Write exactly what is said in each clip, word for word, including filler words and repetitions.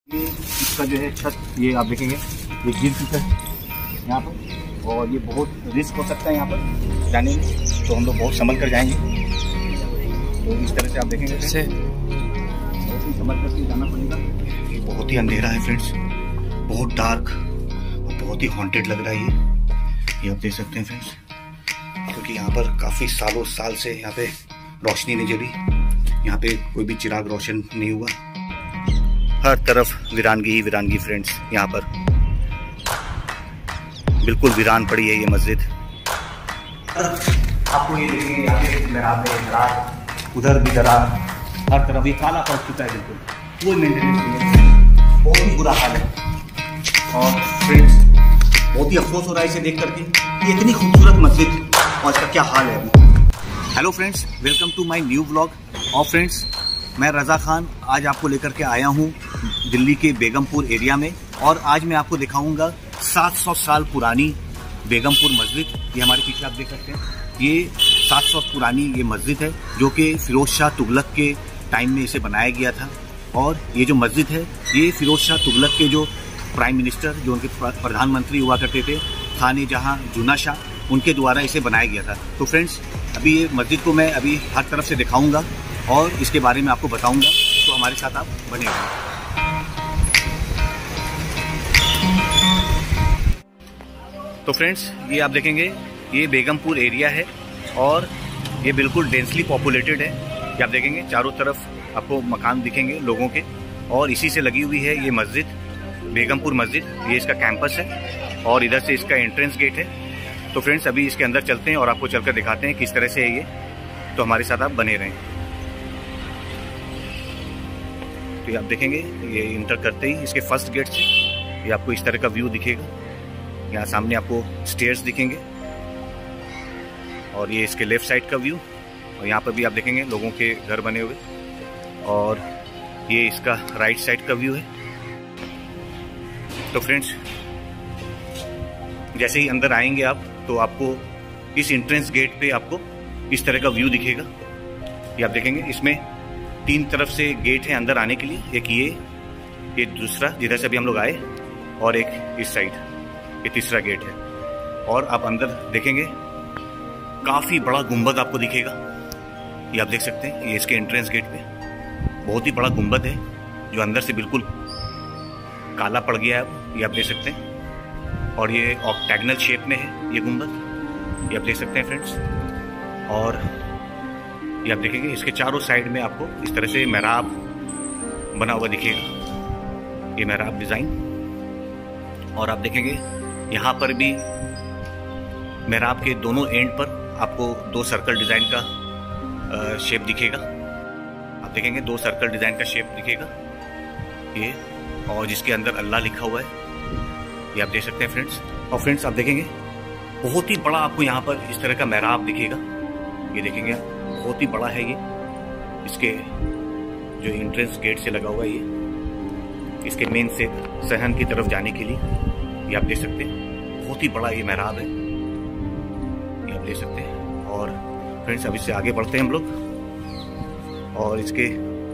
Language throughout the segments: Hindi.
ये इसका जो है छत, ये आप देखेंगे ये गिर चुका है यहाँ पर, और ये बहुत रिस्क हो सकता है यहाँ पर जाने में, तो हम लोग बहुत संभल कर जाएंगे। तो इस तरह से आप देखेंगे से बहुत ही संभल कर जाना पड़ेगा। बहुत ही अंधेरा है फ्रेंड्स, बहुत डार्क और बहुत ही हॉन्टेड लग रहा है ये ये आप देख सकते हैं फ्रेंड्स, क्योंकि यहाँ पर काफ़ी सालों साल से यहाँ पे रोशनी नहीं जली, यहाँ पे कोई भी चिराग रोशन नहीं हुआ, हर तरफ वीरानगी ही वीरानगी फ्रेंड्स। यहाँ पर बिल्कुल वीरान पड़ी है ये मस्जिद। आपको ये देखेंगे यहाँ पे मेहराब है, दरार उधर भी दरार, हर तरफ ये काला पड़ चुका है, बिल्कुल कोई मेंटेनेंस नहीं है, बहुत ही बुरा हाल है। और फ्रेंड्स बहुत ही अफसोस हो रहा है इसे देख करके, ये इतनी खूबसूरत मस्जिद और इसका क्या हाल है अभी। Hello friends, welcome to my new vlog. और फ्रेंड्स मैं रज़ा खान आज आपको लेकर के आया हूँ दिल्ली के बेगमपुर एरिया में, और आज मैं आपको दिखाऊंगा सात सौ साल पुरानी बेगमपुर मस्जिद। ये हमारे पीछे आप देख सकते हैं, ये सात सौ पुरानी ये मस्जिद है जो कि फिरोज शाह तुगलक के टाइम में इसे बनाया गया था। और ये जो मस्जिद है ये फिरोज शाह तुगलक के जो प्राइम मिनिस्टर, जो उनके प्रधानमंत्री हुआ करते थे, खाने जहाँ जूना शाह, उनके द्वारा इसे बनाया गया था। तो फ्रेंड्स अभी ये मस्जिद को मैं अभी हर तरफ से दिखाऊंगा और इसके बारे में आपको बताऊंगा, तो हमारे साथ आप बने रहिए। तो फ्रेंड्स ये आप देखेंगे ये बेगमपुर एरिया है और ये बिल्कुल डेंसली पॉपुलेटेड है। ये आप देखेंगे चारों तरफ आपको मकान दिखेंगे लोगों के, और इसी से लगी हुई है ये मस्जिद, बेगमपुर मस्जिद। ये इसका कैंपस है और इधर से इसका एंट्रेंस गेट है। तो फ्रेंड्स अभी इसके अंदर चलते हैं और आपको चलकर दिखाते हैं किस तरह से है ये, तो हमारे साथ आप बने रहें। तो ये आप देखेंगे ये इंटर करते ही इसके फर्स्ट गेट से ये आपको इस तरह का व्यू दिखेगा। यहाँ सामने आपको स्टेयर्स दिखेंगे और ये इसके लेफ्ट साइड का व्यू, और यहाँ पर भी आप देखेंगे लोगों के घर बने हुए, और ये इसका राइट साइड का व्यू है। तो फ्रेंड्स जैसे ही अंदर आएंगे आप तो आपको इस एंट्रेंस गेट पे आपको इस तरह का व्यू दिखेगा। ये आप देखेंगे इसमें तीन तरफ से गेट है अंदर आने के लिए, एक ये ये दूसरा जिधर से अभी हम लोग आए, और एक इस साइड ये तीसरा गेट है। और आप अंदर देखेंगे काफ़ी बड़ा गुंबद आपको दिखेगा। ये आप देख सकते हैं ये इसके एंट्रेंस गेट पे बहुत ही बड़ा गुंबद है जो अंदर से बिल्कुल काला पड़ गया है, ये आप देख सकते हैं। और ये ऑक्टैगनल शेप में है ये गुंबद, ये आप देख सकते हैं फ्रेंड्स। और ये आप देखेंगे इसके चारों साइड में आपको इस तरह से मेहराब बना हुआ दिखेगा, ये मेहराब डिज़ाइन। और आप देखेंगे यहाँ पर भी मेहराब के दोनों एंड पर आपको दो सर्कल डिज़ाइन का शेप दिखेगा। आप देखेंगे दो सर्कल डिज़ाइन का शेप दिखेगा ये, और जिसके अंदर अल्लाह लिखा हुआ है, ये आप देख सकते हैं फ्रेंड्स। और फ्रेंड्स आप देखेंगे बहुत ही बड़ा आपको यहाँ पर इस तरह का मेहराब दिखेगा, ये देखेंगे आप बहुत ही बड़ा है ये, इसके जो एंट्रेंस गेट से लगा हुआ है ये, इसके मेन से सहन की तरफ जाने के लिए, ये आप देख सकते हैं बहुत ही बड़ा ये मेहराब है, ये आप देख सकते हैं। और फ्रेंड्स अब इससे आगे बढ़ते हैं हम लोग, और इसके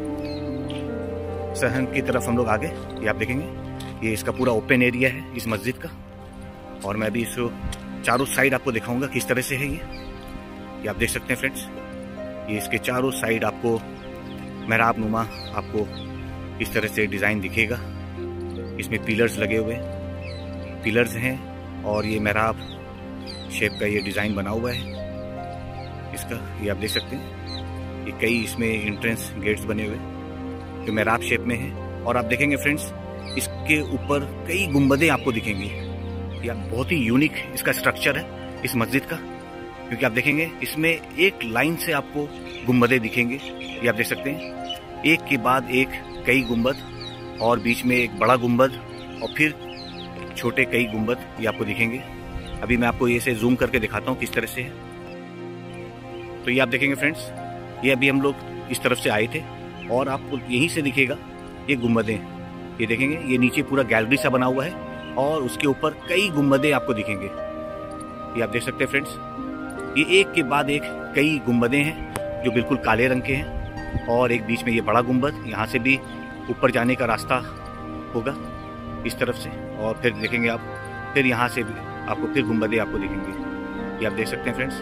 सहन की तरफ हम लोग आगे, ये आप देखेंगे ये इसका पूरा ओपन एरिया है इस मस्जिद का। और मैं भी इसको चारों साइड आपको दिखाऊंगा किस तरह से है ये ये आप देख सकते हैं फ्रेंड्स। ये इसके चारों साइड आपको मेहराब नुमा आपको इस तरह से डिज़ाइन दिखेगा, इसमें पिलर्स लगे हुए पिलर्स हैं, और ये मेहराब शेप का ये डिज़ाइन बना हुआ है इसका, ये आप देख सकते हैं। ये कई इसमें एंट्रेंस गेट्स बने हुए जो मेहराब शेप में है। और आप देखेंगे फ्रेंड्स इसके ऊपर कई गुंबदें आपको दिखेंगी, यह बहुत ही यूनिक इसका स्ट्रक्चर है इस मस्जिद का, क्योंकि आप देखेंगे इसमें एक लाइन से आपको गुंबदें दिखेंगे, ये आप देख सकते हैं एक के बाद एक कई गुंबद, और बीच में एक बड़ा गुंबद और फिर छोटे कई गुंबद ये आपको दिखेंगे। अभी मैं आपको ये से जूम करके दिखाता हूँ किस तरह से है। तो ये आप देखेंगे फ्रेंड्स ये अभी हम लोग इस तरफ से आए थे, और आपको यहीं से दिखेगा ये गुंबदें, ये देखेंगे ये नीचे पूरा गैलरी सा बना हुआ है, और उसके ऊपर कई गुंबदें आपको दिखेंगे, ये आप देख सकते हैं फ्रेंड्स। ये एक के बाद एक कई गुंबदें हैं जो बिल्कुल काले रंग के हैं, और एक बीच में ये बड़ा गुंबद, यहाँ से भी ऊपर जाने का रास्ता होगा इस तरफ से, और फिर देखेंगे आप, फिर यहाँ से भी आपको फिर गुंबदें आपको दिखेंगे। ये आप देख सकते हैं फ्रेंड्स,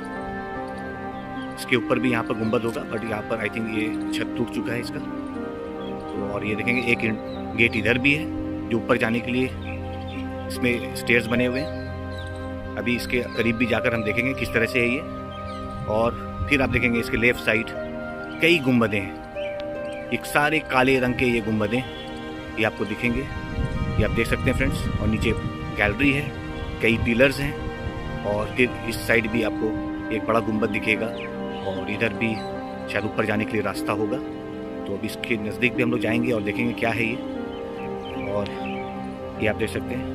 इसके ऊपर भी यहाँ पर गुंबद होगा, बट यहाँ पर आई थिंक ये छत टूट चुका है इसका। तो और ये देखेंगे एक गेट इधर भी है जो ऊपर जाने के लिए इसमें स्टेयर्स बने हुए हैं। अभी इसके करीब भी जाकर हम देखेंगे किस तरह से है ये। और फिर आप देखेंगे इसके लेफ्ट साइड कई गुंबदें हैं, एक सारे काले रंग के ये गुंबदें ये आपको दिखेंगे। ये आप देख सकते हैं फ्रेंड्स, और नीचे गैलरी है, कई पिलर्स हैं, और फिर इस साइड भी आपको एक बड़ा गुंबद दिखेगा, और इधर भी शायद ऊपर जाने के लिए रास्ता होगा। तो अब इसके नज़दीक भी हम लोग जाएंगे और देखेंगे क्या है ये। और ये आप देख सकते हैं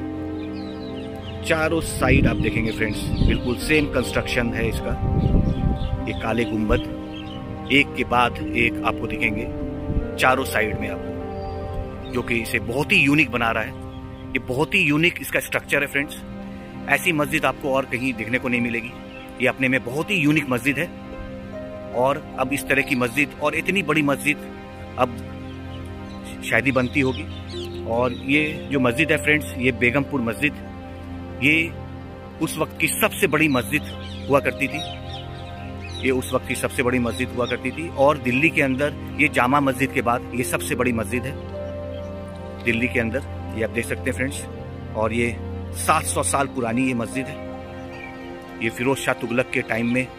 चारों साइड आप देखेंगे फ्रेंड्स, बिल्कुल सेम कंस्ट्रक्शन है इसका। ये काले गुंबद एक के बाद एक आपको दिखेंगे चारों साइड में आपको, जो कि इसे बहुत ही यूनिक बना रहा है। ये बहुत ही यूनिक इसका स्ट्रक्चर है फ्रेंड्स। ऐसी मस्जिद आपको और कहीं देखने को नहीं मिलेगी। ये अपने में बहुत ही यूनिक मस्जिद है। और अब इस तरह की मस्जिद और इतनी बड़ी मस्जिद अब शायद ही बनती होगी। और ये जो मस्जिद है फ्रेंड्स, ये बेगमपुर मस्जिद, ये उस वक्त की सबसे बड़ी मस्जिद हुआ करती थी। ये उस वक्त की सबसे बड़ी मस्जिद हुआ करती थी। और दिल्ली के अंदर ये जामा मस्जिद के बाद ये सबसे बड़ी मस्जिद है दिल्ली के अंदर। ये आप देख सकते हैं फ्रेंड्स। और ये सात सौ साल पुरानी ये मस्जिद है। ये फिरोज शाह तुगलक के टाइम में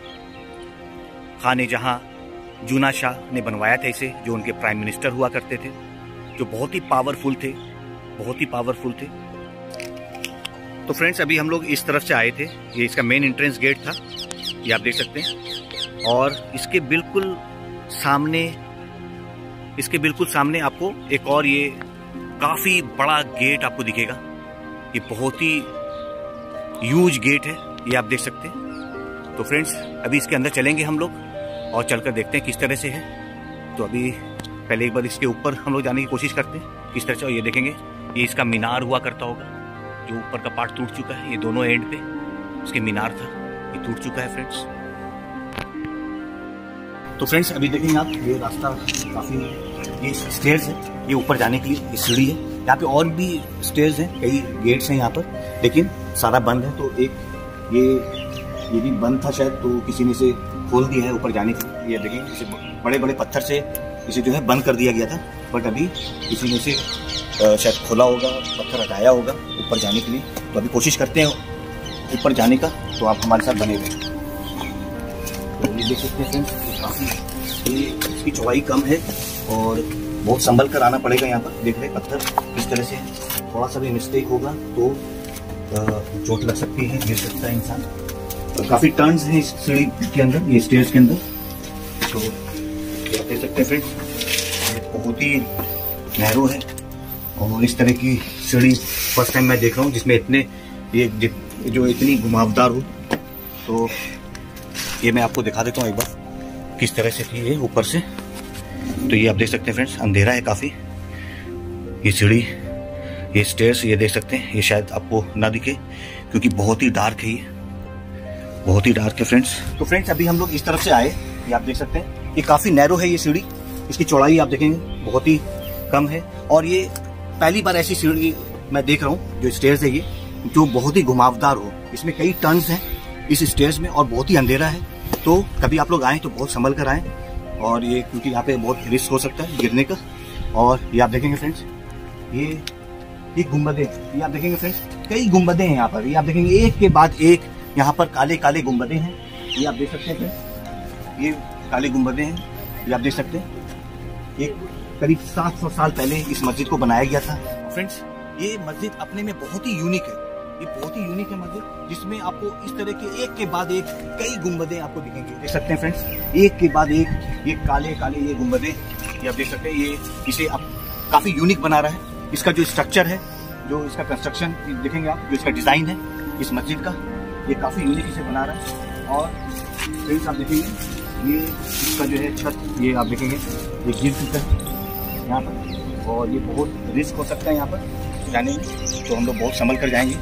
खाने जहां जूना शाह ने बनवाया था इसे, जो उनके प्राइम मिनिस्टर हुआ करते थे, जो बहुत ही पावरफुल थे, बहुत ही पावरफुल थे। तो फ्रेंड्स अभी हम लोग इस तरफ से आए थे, ये इसका मेन एंट्रेंस गेट था, ये आप देख सकते हैं। और इसके बिल्कुल सामने इसके बिल्कुल सामने आपको एक और ये काफ़ी बड़ा गेट आपको दिखेगा। ये बहुत ही ह्यूज गेट है, ये आप देख सकते हैं। तो फ्रेंड्स अभी इसके अंदर चलेंगे हम लोग और चलकर देखते हैं किस तरह से है। तो अभी पहले एक बार इसके ऊपर हम लोग जाने की कोशिश करते हैं किस तरह से। और ये देखेंगे ये इसका मीनार हुआ करता होगा, जो ऊपर का पार्ट टूट चुका है। ये दोनों एंड पे इसके मीनार था, ये टूट चुका है फ्रेंड्स। तो फ्रेंड्स अभी देखेंगे आप, ये रास्ता काफ़ी, ये स्टेयर्स है, ये ऊपर जाने के लिए ये सीढ़ी है। यहाँ पे और भी स्टेयर्स हैं, कई गेट्स हैं यहाँ पर, लेकिन सारा बंद है। तो एक ये ये भी बंद था शायद, तो किसी ने इसे खोल दिया है ऊपर जाने के लिए। ये देखेंगे इसे बड़े बड़े पत्थर से इसे जो है बंद कर दिया गया था, बट अभी किसी ने इसे शायद खोला होगा, पत्थर हटाया होगा ऊपर जाने के लिए। तो अभी कोशिश करते हैं ऊपर जाने का, तो आप हमारे साथ बने रहे। तो ये देख सकते हैं फ्रेंड्स, काफ़ी ये इसकी चौड़ाई कम है और बहुत संभल कर आना पड़ेगा। यहाँ पर देख रहे पत्थर इस तरह से, थोड़ा सा भी मिस्टेक होगा तो चोट लग सकती है, गिर सकता है इंसान। तो काफ़ी टर्न्स हैं इस सीढ़ी के अंदर, ये स्टेयर्स के अंदर। तो ये आप देख सकते हैं फ्रेंड्स, बहुत ही नैरो है। और इस तरह की सीढ़ी फर्स्ट टाइम मैं देख रहा हूँ जिसमें इतने ये जो इतनी घुमावदार हो। तो ये मैं आपको दिखा देता हूँ एक बार किस तरह से थी ये ऊपर से। तो ये आप देख सकते हैं फ्रेंड्स, अंधेरा है काफ़ी। ये सीढ़ी, ये स्टेयर्स, ये देख सकते हैं, ये शायद आपको ना दिखे क्योंकि बहुत ही डार्क है, ये बहुत ही डार्क है फ्रेंड्स। तो फ्रेंड्स अभी हम लोग इस तरफ से आए, ये आप देख सकते हैं, ये काफ़ी नैरो है ये सीढ़ी। इसकी चौड़ाई आप देखेंगे बहुत ही कम है। और ये पहली बार ऐसी सीढ़ी मैं देख रहा हूँ जो स्टेयर्स है ये, जो बहुत ही घुमावदार हो। इसमें कई टर्न्स हैं इस स्टेयर्स में और बहुत ही अंधेरा है। तो कभी आप लोग आएँ तो बहुत संभल कर आएँ, और ये क्योंकि यहाँ पे बहुत रिस्क हो सकता है गिरने का। और ये आप देखेंगे फ्रेंड्स, ये ये गुंबदें, ये आप देखेंगे फ्रेंड्स, कई गुंबदें हैं यहाँ पर। ये आप देखेंगे एक के बाद एक यहाँ पर काले काले गुंबदें हैं, ये आप देख सकते हैं फ्रेंड्स, ये काले गुंबदें हैं, ये आप देख सकते हैं। एक करीब सात सौ साल पहले इस मस्जिद को बनाया गया था। फ्रेंड्स ये मस्जिद अपने में बहुत ही यूनिक है, ये बहुत ही यूनिक है मस्जिद, जिसमें आपको इस तरह के एक के बाद एक कई गुंबदें आपको दिखेंगे। देख सकते हैं फ्रेंड्स, एक के बाद एक ये काले काले ये गुंबदें, ये आप देख सकते हैं। ये इसे आप काफ़ी यूनिक बना रहा है। इसका जो स्ट्रक्चर है, जो इसका कंस्ट्रक्शन देखेंगे आप, जो इसका डिज़ाइन है इस मस्जिद का, ये काफ़ी यूनिक इसे बना रहा है। और फ्रेंड्स आप देखेंगे ये इसका जो है छत, ये आप देखेंगे ये गिर चुका है यहाँ पर, और ये बहुत रिस्क हो सकता है यहाँ पर जाने में। तो हम लोग बहुत संभल कर जाएंगे।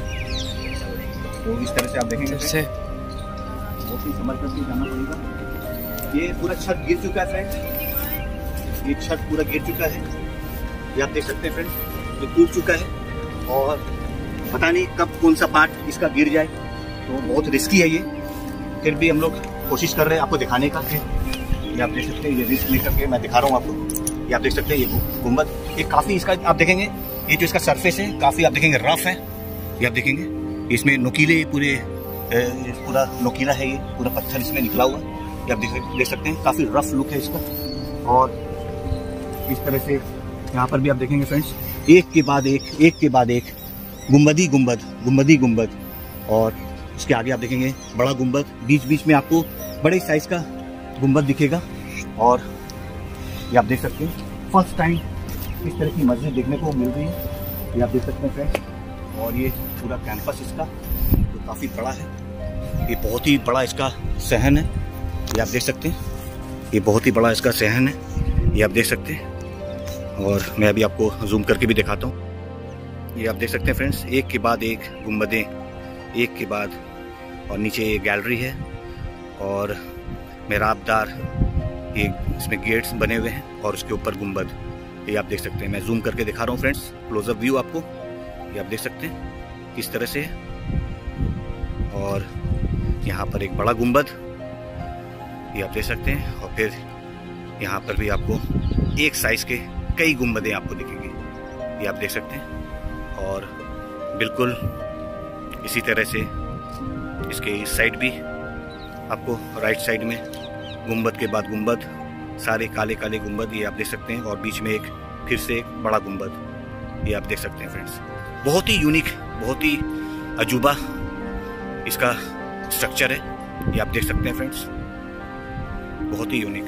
तो इस तरह से आप देखेंगे से बहुत ही संभल कर जाना पड़ेगा। ये पूरा छत गिर चुका है फ्रेंड्स, ये छत पूरा गिर चुका है, ये आप देख सकते हैं फ्रेंड्स। ये टूट चुका है और पता नहीं कब कौन सा पार्ट इसका गिर जाए, तो बहुत रिस्की है ये। फिर भी हम लोग कोशिश कर रहे हैं आपको दिखाने का। ये आप देख सकते हैं, ये रिस्क लेकर के मैं दिखा रहा हूँ आपको। ये आप देख सकते हैं, ये गुंबद ये काफ़ी इसका आप देखेंगे, ये जो इसका सरफेस है काफ़ी आप देखेंगे रफ है। ये आप देखेंगे इसमें नुकीले पूरे पूरा नुकीला है, ये पूरा पत्थर इसमें निकला हुआ है। ये आप देख, देख सकते हैं काफ़ी रफ लुक है इसका। और इस तरह से यहाँ पर भी आप देखेंगे फ्रेंड्स, एक के बाद एक एक के बाद एक गुंबदी गुंबद गुंबदी गुंबद। और इसके आगे आप देखेंगे बड़ा गुंबद, बीच बीच में आपको बड़े साइज का गुंबद दिखेगा। और ये आप देख सकते हैं फर्स्ट टाइम इस तरह की मस्जिद देखने को मिल रही है। ये आप देख सकते हैं फ्रेंड्स। और ये पूरा कैंपस इसका तो काफ़ी बड़ा है, ये बहुत ही बड़ा इसका सहन है। ये आप देख सकते हैं, ये बहुत ही बड़ा इसका सहन है, ये आप देख सकते हैं। और मैं अभी आपको जूम करके भी दिखाता हूँ। ये आप देख सकते हैं फ्रेंड्स, एक के बाद एक गुंबदें, एक के बाद। और नीचे ये गैलरी है और मेहराबदार ये इसमें गेट्स बने हुए हैं और उसके ऊपर गुंबद। ये आप देख सकते हैं, मैं जूम करके दिखा रहा हूँ फ्रेंड्स, क्लोजअप व्यू आपको। ये आप देख सकते हैं किस तरह से। और यहाँ पर एक बड़ा गुंबद, ये आप देख सकते हैं। और फिर यहाँ पर भी आपको एक साइज के कई गुंबदें आपको दिखेंगे, ये आप देख सकते हैं। और बिल्कुल इसी तरह से इसके इस साइड भी आपको राइट साइड में गुंबद के बाद गुंबद, सारे काले काले गुंबद, ये आप देख सकते हैं। और बीच में एक फिर से एक बड़ा गुंबद, ये आप देख सकते हैं फ्रेंड्स। बहुत ही यूनिक, बहुत ही अजूबा इसका स्ट्रक्चर है, ये आप देख सकते हैं फ्रेंड्स, बहुत ही यूनिक।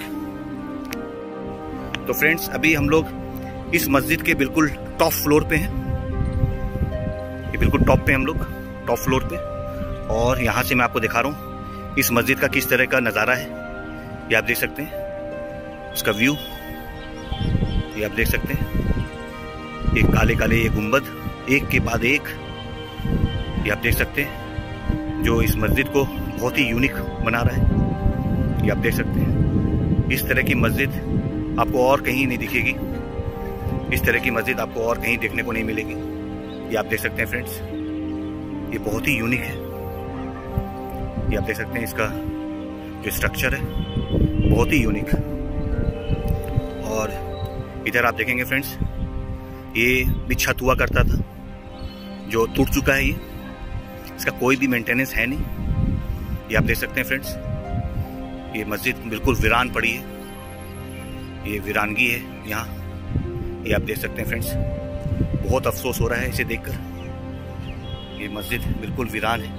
तो फ्रेंड्स अभी हम लोग इस मस्जिद के बिल्कुल टॉप फ्लोर पे हैं, ये बिल्कुल टॉप पे हम लोग, टॉप फ्लोर पे। और यहाँ से मैं आपको दिखा रहा हूँ इस मस्जिद का किस तरह का नज़ारा है। ये आप देख सकते हैं इसका व्यू, ये आप देख सकते हैं, ये काले काले ये गुंबद एक के बाद एक, ये आप देख सकते हैं, जो इस मस्जिद को बहुत ही यूनिक बना रहा है। ये आप देख सकते हैं, इस तरह की मस्जिद आपको और कहीं नहीं दिखेगी, इस तरह की मस्जिद आपको और कहीं देखने को नहीं मिलेगी। ये आप देख सकते हैं फ्रेंड्स, ये बहुत ही यूनिक है। ये आप देख सकते हैं इसका जो स्ट्रक्चर है बहुत ही यूनिक। और इधर आप देखेंगे फ्रेंड्स, ये भी छत हुआ करता था जो टूट चुका है, ये इसका कोई भी मेंटेनेंस है नहीं। ये आप देख सकते हैं फ्रेंड्स, ये मस्जिद बिल्कुल वीरान पड़ी है, ये वीरानगी है यहाँ। ये आप देख सकते हैं फ्रेंड्स, बहुत अफसोस हो रहा है इसे देखकर, ये मस्जिद बिल्कुल वीरान है,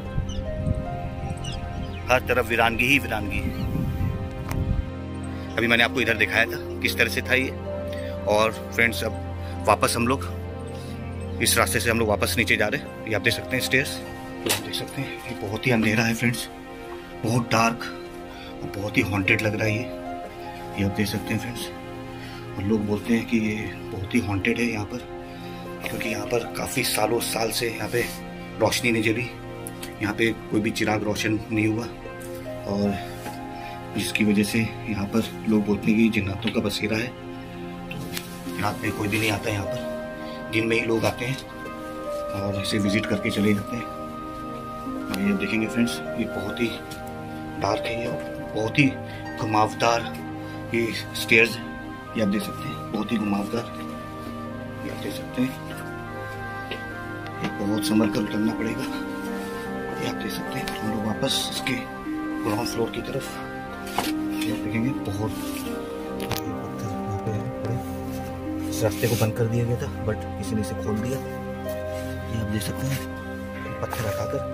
हर तरफ वीरानगी ही वीरानगी है। अभी मैंने आपको इधर दिखाया था किस तरह से था ये। और फ्रेंड्स अब वापस हम लोग इस रास्ते से हम लोग वापस नीचे जा रहे हैं। ये आप देख सकते हैं स्टेयर्स, तो आप देख सकते हैं ये बहुत ही अंधेरा है फ्रेंड्स, बहुत डार्क और बहुत ही हॉन्टेड लग रहा है ये ये आप देख सकते हैं फ्रेंड्स। और लोग बोलते हैं कि ये बहुत ही हॉन्टेड है यहाँ पर, क्योंकि यहाँ पर काफ़ी सालों साल से यहाँ पे रोशनी नहीं जली, यहाँ पे कोई भी चिराग रोशन नहीं हुआ। और जिसकी वजह से यहाँ पर लोग बोलते हैं कि जिन्नातों का बसेरा है, तो रात में कोई भी नहीं आता यहाँ पर, दिन में ही लोग आते हैं और इसे विजिट करके चले जाते हैं। और ये देखेंगे फ्रेंड्स, ये बहुत ही डार्क है, ये बहुत ही घुमावदार ये स्टेयर्स, ये आप देख सकते हैं, बहुत ही घुमावदार, ये आप देख सकते हैं, ये बहुत संभल कर उतरना पड़ेगा। ये आप देख सकते हैं, हम लोग वापस इसके ग्राउंड फ्लोर की तरफ देखेंगे। बहुत पत्थर यहाँ पे पड़े, इस रास्ते को बंद कर दिया गया था बट किसी ने इसे खोल दिया। ये आप देख सकते हैं पत्थर हटाकर।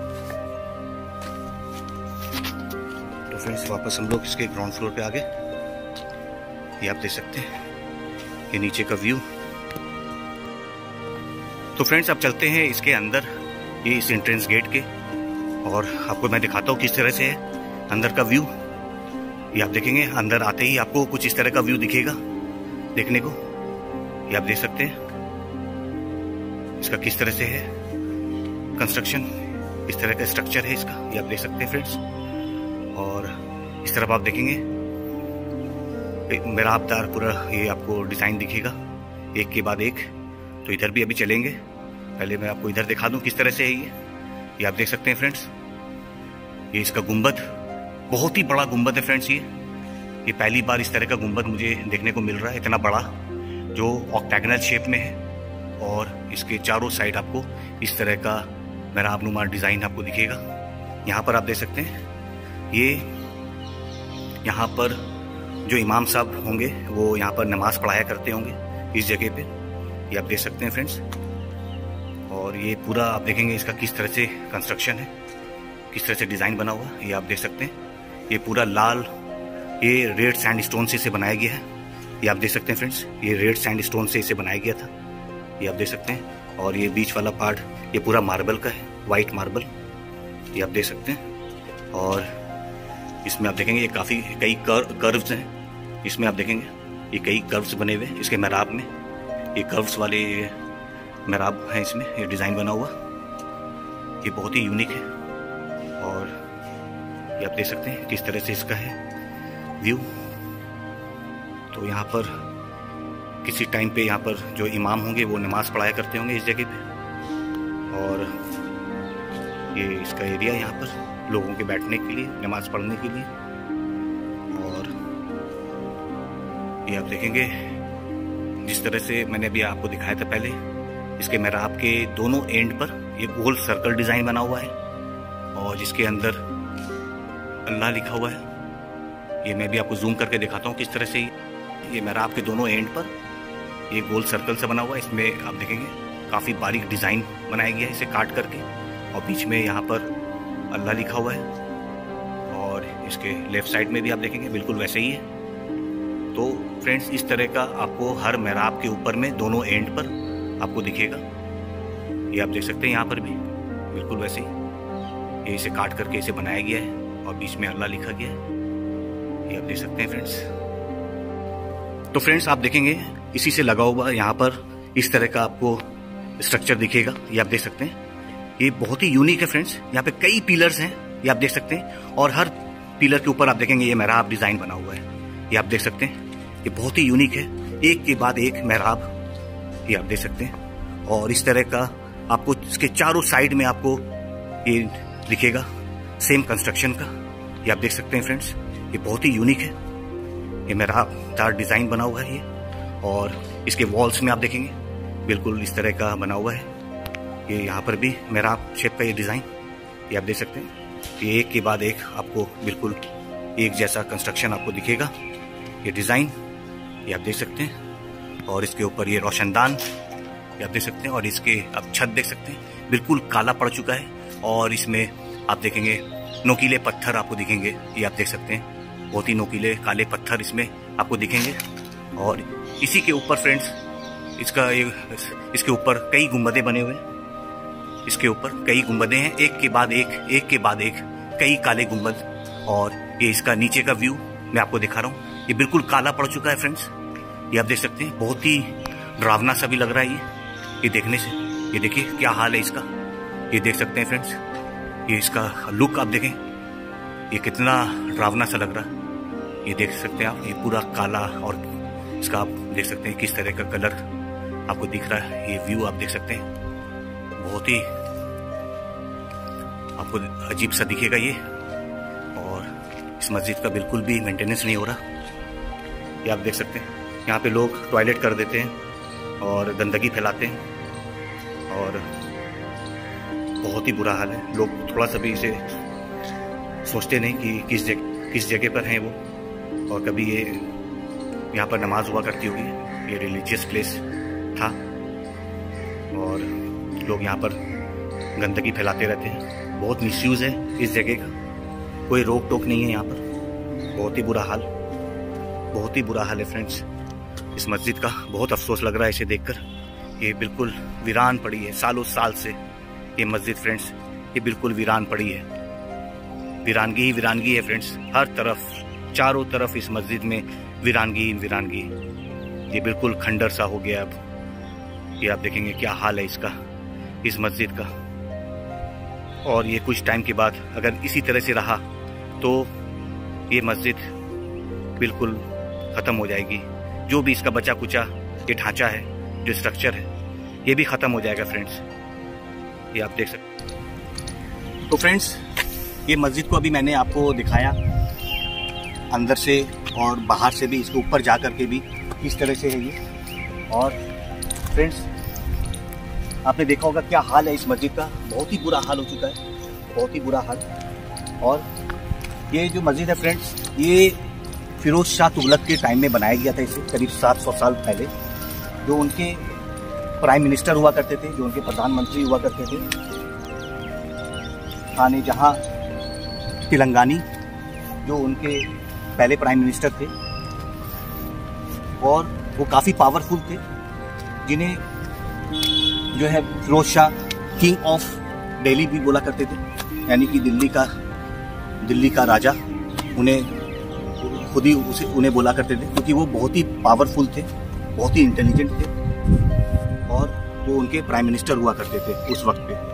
तो फ्रेंड्स वापस हम लोग इसके ग्राउंड फ्लोर पे आ गए। ये आप देख सकते हैं ये नीचे का व्यू। तो फ्रेंड्स अब चलते हैं इसके अंदर, ये इस एंट्रेंस गेट के, और आपको मैं दिखाता हूँ किस तरह से है अंदर का व्यू। ये आप देखेंगे अंदर आते ही आपको कुछ इस तरह का व्यू दिखेगा देखने को। ये आप देख सकते हैं इसका किस तरह से है कंस्ट्रक्शन, इस तरह का स्ट्रक्चर है इसका, ये आप देख सकते हैं फ्रेंड्स। और इस तरफ आप देखेंगे मेहराबदार पूरा ये आपको डिज़ाइन दिखेगा एक के बाद एक। तो इधर भी अभी चलेंगे। पहले मैं आपको इधर दिखा दूं किस तरह से है ये ये आप देख सकते हैं फ्रेंड्स। ये इसका गुंबद बहुत ही बड़ा गुंबद है फ्रेंड्स। ये ये पहली बार इस तरह का गुंबद मुझे देखने को मिल रहा है, इतना बड़ा, जो ऑक्टेगनल शेप में है और इसके चारों साइड आपको इस तरह का मेहराबनुमा डिज़ाइन आपको दिखेगा। यहाँ पर आप देख सकते हैं ये यहाँ पर जो इमाम साहब होंगे वो यहाँ पर नमाज पढ़ाया करते होंगे इस जगह पे, ये आप देख सकते हैं फ्रेंड्स। और ये पूरा आप देखेंगे इसका किस तरह से कंस्ट्रक्शन है, किस तरह से डिज़ाइन बना हुआ है, ये आप देख सकते हैं। ये पूरा लाल, ये रेड सैंड स्टोन से इसे बनाया गया है, ये आप देख सकते हैं फ्रेंड्स। ये रेड सैंड स्टोन से इसे बनाया गया था, ये आप देख सकते हैं। और ये बीच वाला पार्ट ये पूरा मार्बल का है, वाइट मार्बल, ये आप देख सकते हैं। और इसमें आप देखेंगे ये काफ़ी कई कर, कर्व्स हैं। इसमें आप देखेंगे ये कई कर्व्स बने हुए हैं इसके मेहराब में, ये कर्व्स वाले मेहराब हैं इसमें, ये डिज़ाइन बना हुआ, ये बहुत ही यूनिक है। और ये आप देख सकते हैं किस तरह से इसका है व्यू। तो यहाँ पर किसी टाइम पे यहाँ पर जो इमाम होंगे वो नमाज पढ़ाया करते होंगे इस जगह पे। और ये इसका एरिया यहाँ पर लोगों के बैठने के लिए, नमाज पढ़ने के लिए। और ये आप देखेंगे जिस तरह से मैंने अभी आपको दिखाया था पहले, इसके मेहराब के दोनों एंड पर ये गोल सर्कल डिज़ाइन बना हुआ है और जिसके अंदर अल्लाह लिखा हुआ है। ये मैं भी आपको जूम करके दिखाता हूँ किस तरह से ये मेहराब के दोनों एंड पर ये गोल सर्कल से बना हुआ है। इसमें आप देखेंगे काफ़ी बारीक डिज़ाइन बनाया गया है इसे काट करके, और बीच में यहाँ पर अल्लाह लिखा हुआ है। और इसके लेफ्ट साइड में भी आप देखेंगे बिल्कुल वैसे ही है। तो फ्रेंड्स इस तरह का आपको हर मेहराब के ऊपर में दोनों एंड पर आपको दिखेगा, ये आप देख सकते हैं। यहाँ पर भी बिल्कुल वैसे ही ये इसे काट करके इसे बनाया गया है और बीच में अल्लाह लिखा गया है, ये आप देख सकते हैं फ्रेंड्स। तो फ्रेंड्स आप देखेंगे इसी से लगा हुआ यहाँ पर इस तरह का आपको स्ट्रक्चर दिखेगा, ये आप देख सकते हैं। ये बहुत ही यूनिक है फ्रेंड्स। यहाँ पे कई पिलर्स हैं, ये आप देख सकते हैं, और हर पिलर के ऊपर आप देखेंगे ये मेहराब डिज़ाइन बना हुआ है, ये आप देख सकते हैं। ये बहुत ही यूनिक है, एक के बाद एक मेहराब, ये आप देख सकते हैं। और इस तरह का आपको इसके चारों साइड में आपको ये दिखेगा सेम कंस्ट्रक्शन का, ये आप देख सकते हैं फ्रेंड्स। ये बहुत ही यूनिक है, ये मेहराबदार डिज़ाइन बना हुआ है ये। और इसके वॉल्स में आप देखेंगे बिल्कुल इस तरह का बना हुआ है, ये यहाँ पर भी मेहराब शेप का ये डिज़ाइन, ये आप देख सकते हैं। ये एक के बाद एक आपको बिल्कुल एक जैसा कंस्ट्रक्शन आपको दिखेगा, ये डिज़ाइन, ये आप देख सकते हैं। और इसके ऊपर ये रोशनदान, ये आप देख सकते हैं। और इसके आप छत देख सकते हैं बिल्कुल काला पड़ चुका है, और इसमें आप देखेंगे नोकीले पत्थर आपको दिखेंगे, ये आप देख सकते हैं। बहुत ही नोकीले काले पत्थर इसमें आपको दिखेंगे। और इसी के ऊपर फ्रेंड्स इसका ये इसके ऊपर कई गुंबदे बने हुए हैं, इसके ऊपर कई गुंबदे हैं, एक के बाद एक, एक के बाद एक कई काले गुंबद। और ये इसका नीचे का व्यू मैं आपको दिखा रहा हूँ, ये बिल्कुल काला पड़ चुका है फ्रेंड्स, ये आप देख सकते हैं। बहुत ही डरावना सा भी लग रहा है ये ये देखने से। ये देखिए क्या हाल है इसका, ये देख सकते हैं फ्रेंड्स। ये इसका लुक आप देखें, ये कितना डरावना सा लग रहा है, ये देख सकते हैं आप। ये पूरा काला, और इसका आप देख सकते हैं किस तरह का कलर आपको दिख रहा है। ये व्यू आप देख सकते हैं, बहुत ही आपको अजीब सा दिखेगा ये। और इस मस्जिद का बिल्कुल भी मेंटेनेंस नहीं हो रहा, ये आप देख सकते हैं। यहाँ पे लोग टॉयलेट कर देते हैं और गंदगी फैलाते हैं, और बहुत ही बुरा हाल है। लोग थोड़ा सा भी इसे सोचते नहीं कि किस जगह किस जगह पर हैं वो, और कभी ये यहाँ पर नमाज हुआ करती होगी, ये रिलीजियस प्लेस था, और लोग यहाँ पर गंदगी फैलाते रहते हैं। बहुत मिसयूज़ है इस जगह का, कोई रोक टोक नहीं है यहाँ पर। बहुत ही बुरा हाल, बहुत ही बुरा हाल है फ्रेंड्स इस मस्जिद का। बहुत अफसोस लग रहा है इसे देखकर, ये बिल्कुल वीरान पड़ी है सालों साल से ये मस्जिद फ्रेंड्स, ये बिल्कुल वीरान पड़ी है, वीरानगी ही वीरानगी है फ्रेंड्स। हर तरफ, चारों तरफ इस मस्जिद में वीरानगी वीरानगी, ये बिल्कुल खंडर सा हो गया अब। ये आप देखेंगे क्या हाल है इसका, इस मस्जिद का। और ये कुछ टाइम के बाद अगर इसी तरह से रहा तो ये मस्जिद बिल्कुल ख़त्म हो जाएगी। जो भी इसका बचा कुचा ये ढांचा है, जो स्ट्रक्चर है, ये भी ख़त्म हो जाएगा फ्रेंड्स, ये आप देख सकते हैं। तो फ्रेंड्स, ये मस्जिद को अभी मैंने आपको दिखाया अंदर से और बाहर से भी, इसके ऊपर जा कर के भी किस तरह से है ये। और फ्रेंड्स, आपने देखा होगा क्या हाल है इस मस्जिद का, बहुत ही बुरा हाल हो चुका है, बहुत ही बुरा हाल। और ये जो मस्जिद है फ्रेंड्स, ये फिरोज शाह तुगलक के टाइम में बनाया गया था, इसे करीब सात सौ साल पहले। जो उनके प्राइम मिनिस्टर हुआ करते थे, जो उनके प्रधानमंत्री हुआ करते थे, खाने जहाँ तेलंगानी, जो उनके पहले प्राइम मिनिस्टर थे, और वो काफ़ी पावरफुल थे, जिन्हें जो है फिरोज शाह किंग ऑफ दिल्ली भी बोला करते थे, यानी कि दिल्ली का दिल्ली का राजा उन्हें खुद ही उसे उन्हें बोला करते थे, क्योंकि वो बहुत ही पावरफुल थे, बहुत ही इंटेलिजेंट थे, और वो उनके प्राइम मिनिस्टर हुआ करते थे उस वक्त पे।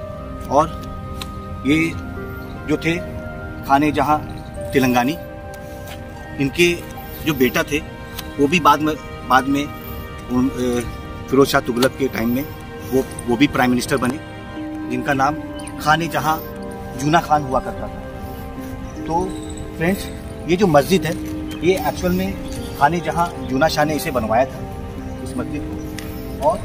और ये जो थे खाने जहाँ तेलंगानी, इनके जो बेटा थे वो भी बाद में बाद में उन फिरोज शाह तुगलक के टाइम में वो वो भी प्राइम मिनिस्टर बने, जिनका नाम खाने जहाँ जूना खान हुआ करता था। तो फ्रेंड्स, ये जो मस्जिद है, ये एक्चुअल में खाने जहाँ जूना शाह ने इसे बनवाया था, इस मस्जिद को। और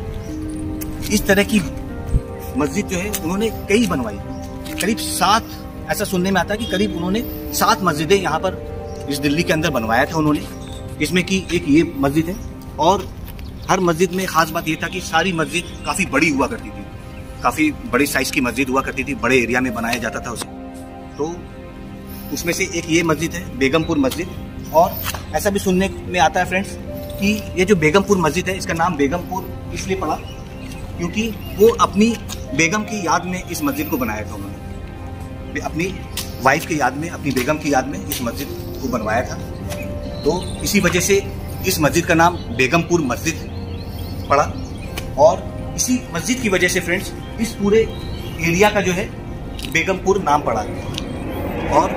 इस तरह की मस्जिद जो है उन्होंने कई बनवाई, करीब सात, ऐसा सुनने में आता है कि करीब उन्होंने सात मस्जिदें यहाँ पर इस दिल्ली के अंदर बनवाया था उन्होंने, जिसमें कि एक ये मस्जिद है। और हर मस्जिद में ख़ास बात ये था कि सारी मस्जिद काफ़ी बड़ी हुआ करती थी, काफ़ी बड़ी साइज़ की मस्जिद हुआ करती थी, बड़े एरिया में बनाया जाता था उसे। तो उसमें से एक ये मस्जिद है, बेगमपुर मस्जिद। और ऐसा भी सुनने में आता है फ्रेंड्स कि ये जो बेगमपुर मस्जिद है, इसका नाम बेगमपुर इसलिए पड़ा क्योंकि वो अपनी बेगम की याद में इस मस्जिद को बनाया था उन्होंने, अपनी वाइफ की याद में, अपनी बेगम की याद में इस मस्जिद को बनवाया था। तो इसी वजह से इस मस्जिद का नाम बेगमपुर मस्जिद पड़ा। और इसी मस्जिद की वजह से फ्रेंड्स, इस पूरे एरिया का जो है बेगमपुर नाम पड़ा। और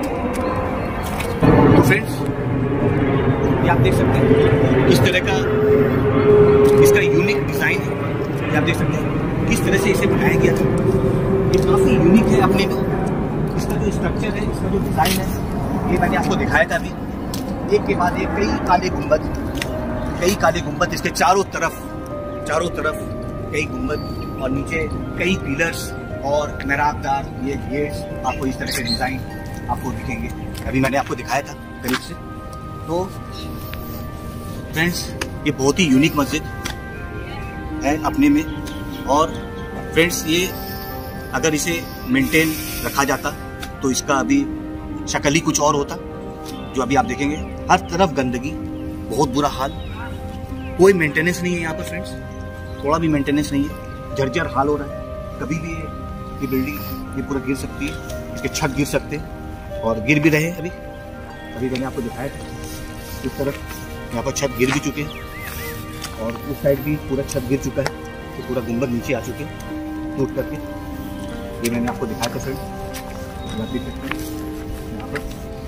तो फ्रेंड्स, ये आप देख सकते हैं किस तरह का इसका यूनिक डिज़ाइन है, ये आप देख सकते हैं किस तरह से इसे बनाया गया था। ये काफ़ी यूनिक है अपने में, इसका जो स्ट्रक्चर है, इसका जो डिज़ाइन है, ये मैंने आपको दिखाया था अभी। एक के बाद एक कई काले गुंबद, कई काले गुंबद इसके चारों तरफ, चारों तरफ कई गुंबद, और नीचे कई पिलर्स और मेहराबदार ये गेट्स, आपको इस तरह के डिज़ाइन आपको दिखेंगे। अभी मैंने आपको दिखाया था करीब से। तो फ्रेंड्स, ये बहुत ही यूनिक मस्जिद है अपने में। और फ्रेंड्स, ये अगर इसे मेंटेन रखा जाता तो इसका अभी शक्ल ही कुछ और होता, जो अभी आप देखेंगे। हर तरफ गंदगी, बहुत बुरा हाल, कोई मेंटेनेंस नहीं है यहाँ पर फ्रेंड्स, थोड़ा भी मेंटेनेंस नहीं है, जर्जर हाल हो रहा है। कभी भी ये बिल्डिंग ये पूरा गिर सकती है, इसके छत गिर सकते हैं, और गिर भी रहे। अभी अभी मैंने आपको दिखाया था, इस तरफ यहाँ पर छत गिर भी चुके हैं, और उस साइड भी पूरा छत गिर चुका है, तो पूरा गुंबद नीचे आ चुके हैं टूट करके। ये मैंने आपको दिखाया था फ्रेंड्स, आप देख सकते हैं यहाँ पर,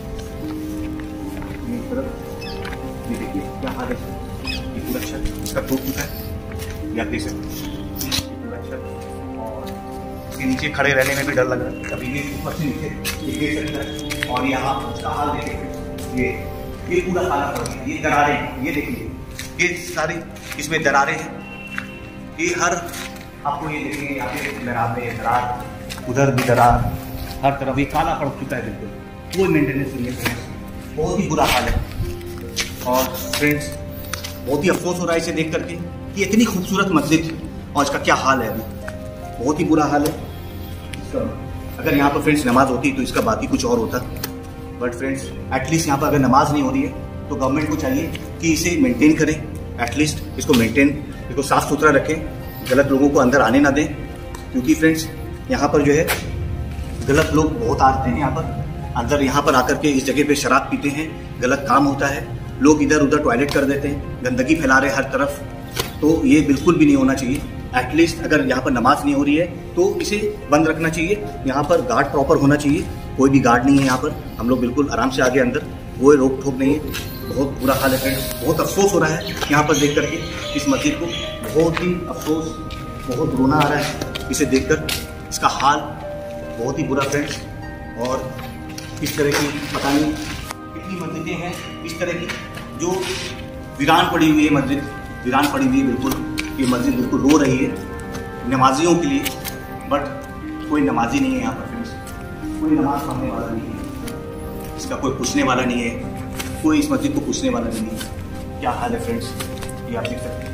ये तरफ ये देखिए क्या हाल है। ये पूरा छत इसका टूट चुका है, ये आप देख सकते हैं पूरा छत। और इसके नीचे खड़े रहने में भी डर लग रहा है, कभी ये ऊपर से नीचे गिर सकता है। और यहाँ उसका हाल देखिए, ये ये पूरा हाल पड़ गया, ये दरारें, ये देखिए, ये सारी इसमें दरारें हैं। ये हर आपको ये देखेंगे, यहाँ पे मेहराब में दरार, उधर भी दरार, हर तरफ ये काला पड़ चुका है, बिल्कुल कोई मेंटेनेंस नहीं है। बहुत ही बुरा हाल है। और फ्रेंड्स, बहुत ही अफसोस हो रहा है इसे देख करके कि इतनी खूबसूरत मस्जिद और इसका क्या हाल है अभी, बहुत ही बुरा हाल है। अगर यहाँ पर फ्रेंड्स नमाज होती तो इसका बात ही कुछ और होता, बट फ्रेंड्स एटलीस्ट यहाँ पर अगर नमाज नहीं हो रही है तो गवर्नमेंट को चाहिए कि इसे मेंटेन करें, एटलीस्ट इसको मेंटेन, इसको साफ सुथरा रखें, गलत लोगों को अंदर आने ना दें। क्योंकि फ्रेंड्स यहाँ पर जो है गलत लोग बहुत आते हैं यहाँ पर अंदर, यहाँ पर आकर के इस जगह पे शराब पीते हैं, गलत काम होता है, लोग इधर उधर टॉयलेट कर देते हैं, गंदगी फैला रहे हैं हर तरफ। तो ये बिल्कुल भी नहीं होना चाहिए। एटलीस्ट अगर यहाँ पर नमाज नहीं हो रही है तो इसे बंद रखना चाहिए, यहाँ पर गार्ड प्रॉपर होना चाहिए। कोई भी गार्ड नहीं है यहाँ पर, हम लोग बिल्कुल आराम से आगे अंदर, कोई रोक ठोक नहीं है। बहुत बुरा हाल है फ्रेंड्स, बहुत अफसोस हो रहा है यहाँ पर देख करके इस मस्जिद को, बहुत ही अफसोस बहुत रोना आ रहा है इसे देखकर। इसका हाल बहुत ही बुरा फ्रेंड्स। और इस तरह की पता नहीं कितनी मस्जिदें हैं इस तरह की जो वीरान पड़ी हुई है। मस्जिद वीरान पड़ी हुई है बिल्कुल। ये मस्जिद बिल्कुल रो रही है नमाजियों के लिए, बट कोई नमाजी नहीं है यहाँ पर फ्रेंड्स। कोई नमाज पढ़ने वाला नहीं है, इसका कोई पूछने वाला नहीं है, कोई इस मस्जिद को पूछने वाला नहीं है। क्या हाल है फ्रेंड्स, ये आप देख सकते हैं।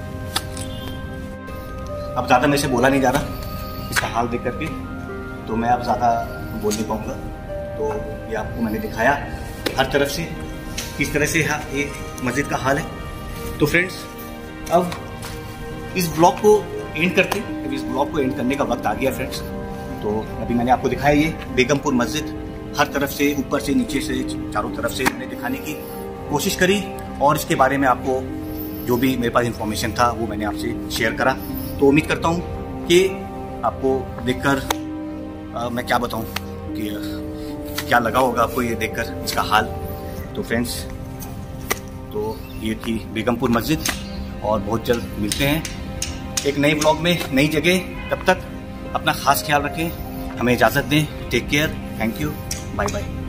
अब ज़्यादा मेरे से बोला नहीं जा रहा इसका हाल देख करके, तो मैं अब ज़्यादा बोल नहीं पाऊँगा। तो ये आपको मैंने दिखाया हर तरफ से किस तरह से ये मस्जिद का हाल है। तो फ्रेंड्स अब इस ब्लॉग को एंड करते हैं। अब इस ब्लॉग को एंड करने का वक्त आ गया फ्रेंड्स। तो अभी मैंने आपको दिखाया ये बेगमपुर मस्जिद, हर तरफ से ऊपर से नीचे से चारों तरफ से मैंने दिखाने की कोशिश करी, और इसके बारे में आपको जो भी मेरे पास इंफॉर्मेशन था वो मैंने आपसे शेयर करा। तो उम्मीद करता हूँ कि आपको देखकर आ, मैं क्या बताऊँ कि आ, क्या लगा होगा आपको ये देखकर इसका हाल। तो फ्रेंड्स तो ये थी बेगमपुर मस्जिद, और बहुत जल्द मिलते हैं एक नए ब्लॉग में नई जगह। तब तक अपना खास ख्याल रखें, हमें इजाज़त दें। Take care, thank you, bye bye.